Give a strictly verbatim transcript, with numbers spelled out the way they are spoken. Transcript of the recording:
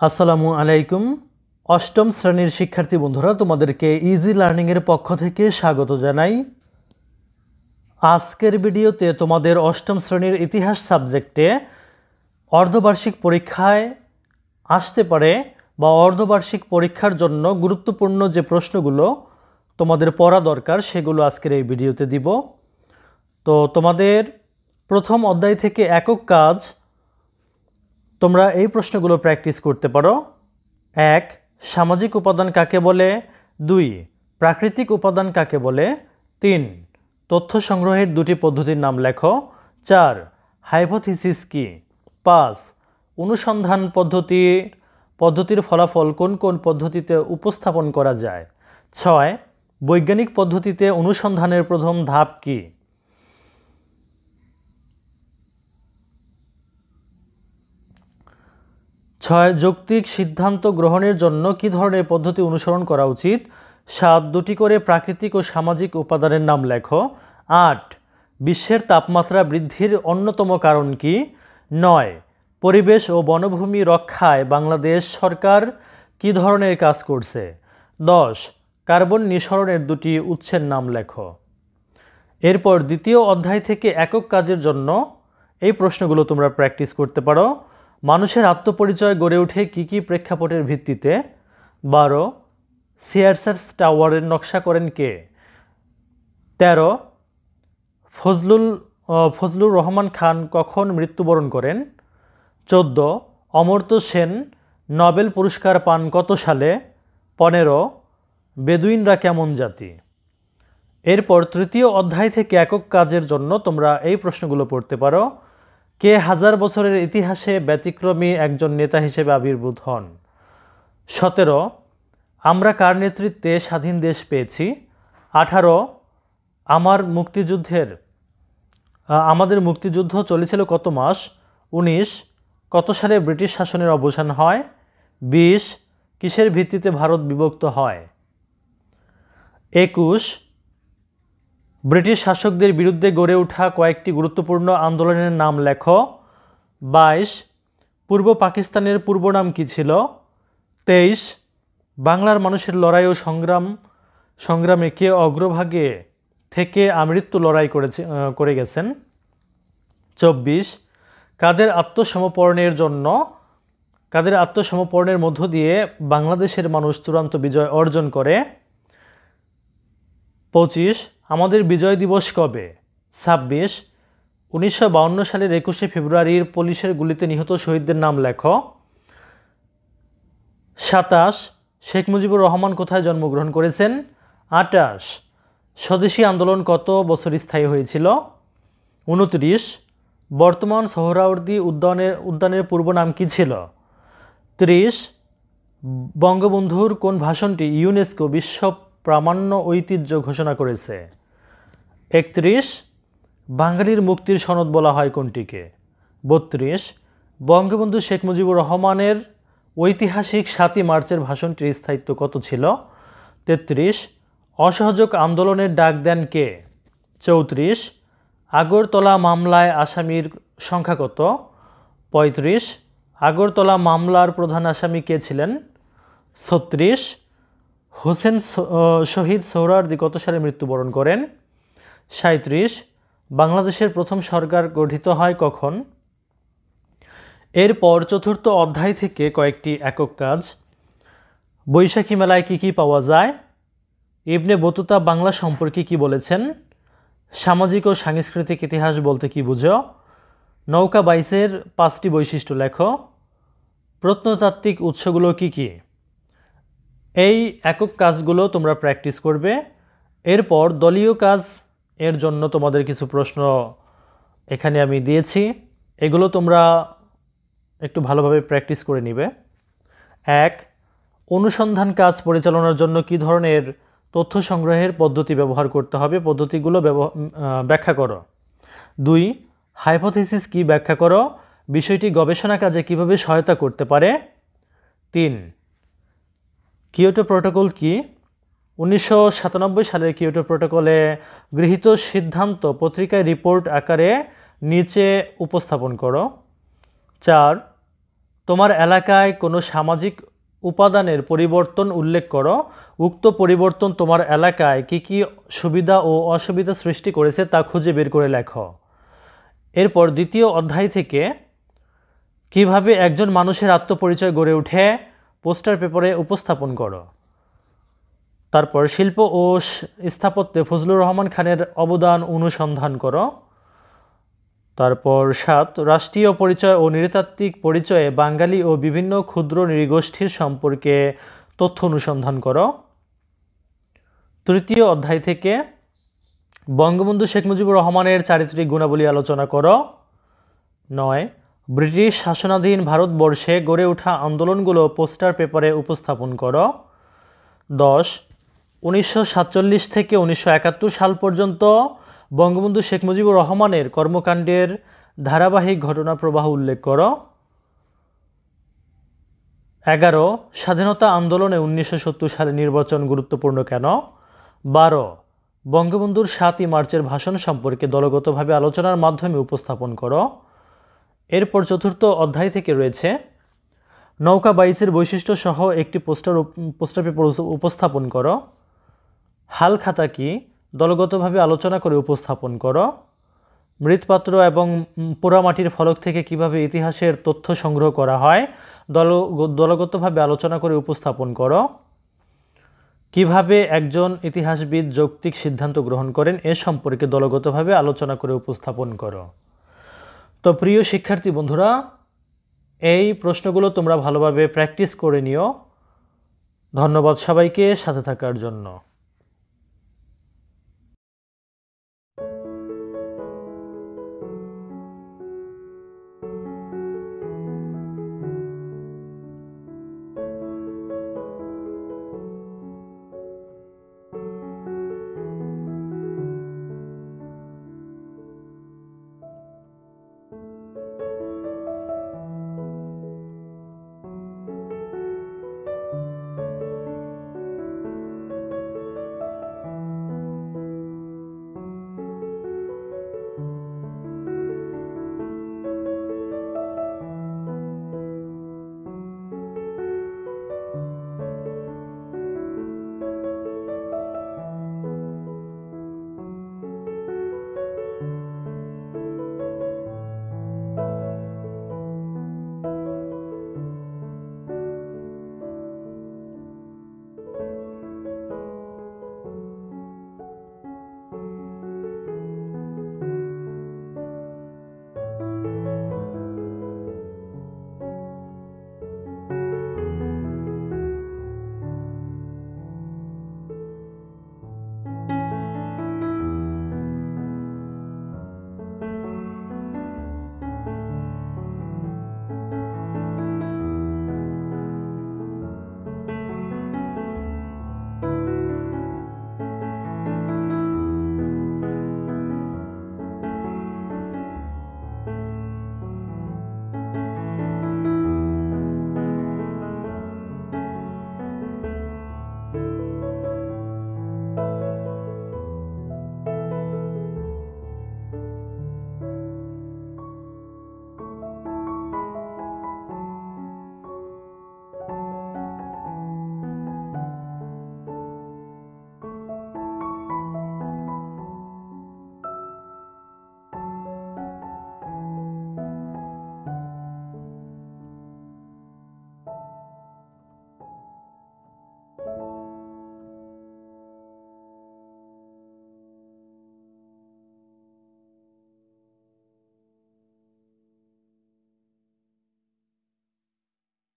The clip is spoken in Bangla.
আসসালামু আলাইকুম। অষ্টম শ্রেণীর শিক্ষার্থী বন্ধুরা, তোমাদেরকে ইজি লার্নিং এর পক্ষ থেকে স্বাগত জানাই। আজকের ভিডিওতে তোমাদের অষ্টম শ্রেণীর ইতিহাস সাবজেক্টে অর্ধবার্ষিক পরীক্ষায় আসতে পারে বা অর্ধবার্ষিক পরীক্ষার জন্য গুরুত্বপূর্ণ যে প্রশ্নগুলো তোমাদের পড়া দরকার সেগুলো আজকের এই ভিডিওতে দিব। তো তোমাদের প্রথম অধ্যায় থেকে একক কাজ তোমরা এই প্রশ্নগুলো প্র্যাকটিস করতে পারো। এক, সামাজিক উপাদান কাকে বলে? দুই, প্রাকৃতিক উপাদান কাকে বলে? তিন, তথ্য সংগ্রহের দুটি পদ্ধতির নাম লেখো। চার, হাইপোথিসিস কি? পাঁচ, অনুসন্ধান পদ্ধতি পদ্ধতির ফলাফল কোন কোন পদ্ধতিতে উপস্থাপন করা যায়? ছয়, বৈজ্ঞানিক পদ্ধতিতে অনুসন্ধানের প্রথম ধাপ কি? ছয়, যৌক্তিক সিদ্ধান্ত গ্রহণের জন্য কী ধরনের পদ্ধতি অনুসরণ করা উচিত? সাত, দুটি করে প্রাকৃতিক ও সামাজিক উপাদানের নাম লেখো। আট, বিশ্বের তাপমাত্রা বৃদ্ধির অন্যতম কারণ কি? নয়, পরিবেশ ও বনভূমি রক্ষায় বাংলাদেশ সরকার কী ধরনের কাজ করছে? দশ, কার্বন নিঃসরণের দুটি উৎসের নাম লেখো। এরপর দ্বিতীয় অধ্যায় থেকে একক কাজের জন্য এই প্রশ্নগুলো তোমরা প্র্যাকটিস করতে পারো। মানুষের আত্মপরিচয় গড়ে ওঠে কী কী প্রেক্ষাপটের ভিত্তিতে? বারো, সিয়ারসার্স টাওয়ারের নকশা করেন কে? তেরো, ফজলুল ফজলুর রহমান খান কখন মৃত্যুবরণ করেন? চোদ্দ, অমর্ত্য সেন নোবেল পুরস্কার পান কত সালে? পনেরো, বেদুইনরা কেমন জাতি? এরপর তৃতীয় অধ্যায় থেকে একক কাজের জন্য তোমরা এই প্রশ্নগুলো পড়তে পারো। কে হাজার বছরের ইতিহাসে ব্যতিক্রমী একজন নেতা হিসেবে আবির্ভূত হন? সতেরো, আমরা কার নেতৃত্বে স্বাধীন দেশ পেয়েছি? আঠারো, আমার মুক্তিযুদ্ধের আমাদের মুক্তিযুদ্ধ চলেছিল কত মাস? উনিশ, কত সালে ব্রিটিশ শাসনের অবসান হয়? বিশ, কিসের ভিত্তিতে ভারত বিভক্ত হয়? একুশ, ব্রিটিশ শাসকদের বিরুদ্ধে গড়ে ওঠা কয়েকটি গুরুত্বপূর্ণ আন্দোলনের নাম লেখো। বাইশ, পূর্ব পাকিস্তানের পূর্ব নাম কী ছিল? তেইশ, বাংলার মানুষের লড়াই ও সংগ্রাম সংগ্রামে কে অগ্রভাগে থেকে আমৃত্যু লড়াই করেছে করে গেছেন? চব্বিশ, কাদের আত্মসমর্পণের জন্য কাদের আত্মসমর্পণের মধ্য দিয়ে বাংলাদেশের মানুষ চূড়ান্ত বিজয় অর্জন করে? পঁচিশ, আমাদের বিজয় দিবস কবে? ছাব্বিশ, উনিশশো বাউন্ন সালের একুশে ফেব্রুয়ারির পুলিশের গুলিতে নিহত শহীদদের নাম লেখো। সাতাশ, শেখ মুজিবুর রহমান কোথায় জন্মগ্রহণ করেছেন? আটাশ, স্বদেশী আন্দোলন কত বছর স্থায়ী হয়েছিল? উনত্রিশ, বর্তমান সোহরাওয়ার্দী উদ্যানের উদ্যানের পূর্ব নাম কী ছিল? ত্রিশ, বঙ্গবন্ধুর কোন ভাষণটি ইউনেস্কো বিশ্ব প্রামাণ্য ঐতিহ্য ঘোষণা করেছে? একত্রিশ, বাঙালির মুক্তির সনদ বলা হয় কোনটিকে? বত্রিশ, বঙ্গবন্ধু শেখ মুজিবুর রহমানের ঐতিহাসিক সাতই মার্চের ভাষণটির স্থায়িত্ব কত ছিল? তেত্রিশ, অসহযোগ আন্দোলনের ডাক দেন কে? চৌত্রিশ, আগরতলা মামলায় আসামির সংখ্যা কত? পঁয়ত্রিশ, আগরতলা মামলার প্রধান আসামি কে ছিলেন? ছত্রিশ, হোসেন শহীদ সোহরাওয়ার্দী কত সালে মৃত্যুবরণ করেন? সাঁইত্রিশ, বাংলাদেশের প্রথম সরকার গঠিত হয় কখন? এরপর চতুর্থ অধ্যায় থেকে কয়েকটি একক কাজ। বৈশাখী মেলায় কি কি পাওয়া যায়? ইবনে বতুতা বাংলা সম্পর্কে কি বলেছেন? সামাজিক ও সাংস্কৃতিক ইতিহাস বলতে কি বুঝো? নৌকা বাইচের পাঁচটি বৈশিষ্ট্য লেখো। প্রত্নতাত্ত্বিক উৎসগুলো কি কি? এই একক কাজগুলো তোমরা প্র্যাকটিস করবে। এরপর দলীয় কাজ এর জন্য তোমাদের কিছু প্রশ্ন এখানে আমি দিয়েছি, এগুলো তোমরা একটু ভালোভাবে প্র্যাকটিস করে নিবে। এক, অনুসন্ধান কাজ পরিচালনার জন্য কি ধরনের তথ্য সংগ্রহের পদ্ধতি ব্যবহার করতে হবে? পদ্ধতিগুলো ব্যাখ্যা করো। দুই, হাইপোথিসিস কি? ব্যাখ্যা করো। বিষয়টি গবেষণা কাজে কিভাবে সহায়তা করতে পারে? তিন, কিয়োটো প্রোটোকল কি? উনিশশো সাতানব্বই সালের কিয়োটো প্রোটোকলে গৃহীত সিদ্ধান্ত পত্রিকায় রিপোর্ট আকারে নিচে উপস্থাপন করো। চার, তোমার এলাকায় কোনো সামাজিক উপাদানের পরিবর্তন উল্লেখ করো। উক্ত পরিবর্তন তোমার এলাকায় কি কি সুবিধা ও অসুবিধা সৃষ্টি করেছে তা খুঁজে বের করে লেখো। এরপর দ্বিতীয় অধ্যায় থেকে কিভাবে একজন মানুষের আত্মপরিচয় গড়ে ওঠে পোস্টার পেপারে উপস্থাপন করো। তারপর শিল্প ও স্থাপত্যে ফজলুর রহমান খানের অবদান অনুসন্ধান করো। তারপর সাত, রাষ্ট্রীয় পরিচয় ও নৃতাত্ত্বিক পরিচয়ে বাঙালি ও বিভিন্ন ক্ষুদ্র নৃগোষ্ঠীর সম্পর্কে তথ্য অনুসন্ধান করো। তৃতীয় অধ্যায় থেকে বঙ্গবন্ধু শেখ মুজিবুর রহমানের চারিত্রিক গুণাবলী আলোচনা করো। নয়, ব্রিটিশ শাসনাধীন ভারতবর্ষে গড়ে ওঠা আন্দোলনগুলো পোস্টার পেপারে উপস্থাপন করো। দশ, উনিশশো সাতচল্লিশ থেকে উনিশশো একাত্তর সাল পর্যন্ত বঙ্গবন্ধু শেখ মুজিবুর রহমানের কর্মকাণ্ডের ধারাবাহিক ঘটনা প্রবাহ উল্লেখ করো। এগারো, স্বাধীনতা আন্দোলনে উনিশশো সত্তর সালে নির্বাচন গুরুত্বপূর্ণ কেন। বারো, বঙ্গবন্ধুর সাতই মার্চের ভাষণ সম্পর্কে দলগতভাবে আলোচনার মাধ্যমে উপস্থাপন করো। এরপর চতুর্থ অধ্যায় থেকে রয়েছে নৌকা বাইচের বৈশিষ্ট্য সহ একটি পোস্টার পোস্টার পেপার উপস্থাপন করো। হালখাতা কি দলগতভাবে আলোচনা করে উপস্থাপন করো। মৃৎপাত্র এবং পোড়ামাটির ফলক থেকে কিভাবে ইতিহাসের তথ্য সংগ্রহ করা হয় দল দলগতভাবে আলোচনা করে উপস্থাপন করো। কিভাবে একজন ইতিহাসবিদ যৌক্তিক সিদ্ধান্ত গ্রহণ করেন এ সম্পর্কে দলগতভাবে আলোচনা করে উপস্থাপন করো। তো প্রিয় শিক্ষার্থী বন্ধুরা, এই প্রশ্নগুলো তোমরা ভালোভাবে প্র্যাকটিস করে নিও। ধন্যবাদ সবাইকে সাথে থাকার জন্য।